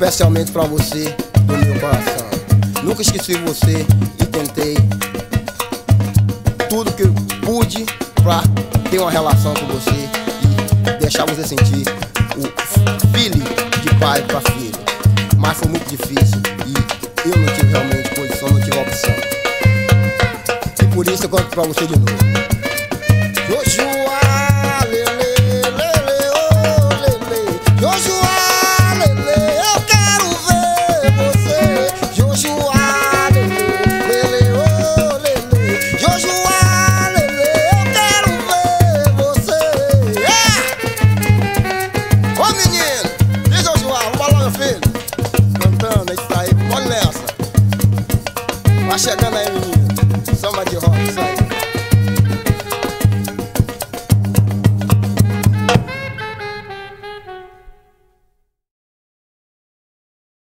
especialmente pra você do meu coração. Nunca esqueci você e tentei tudo que eu pude pra ter uma relação com você e deixar você sentir o feeling de pai pra filho. Mas foi muito difícil e eu não tive realmente posição, não tive opção. E por isso eu canto pra você de novo. Jojua, lele, lele, oh, lele. Jojua, lele, eu quero ver você. Jojua, lele, lele, oh, lele. Jojua, lele, eu quero ver você. Ô menino, diz Jojua, vamos lá, meu filho. Cantando, é isso aí, olha nessa. Vai chegando aí, menino. Samba de rock, isso aí.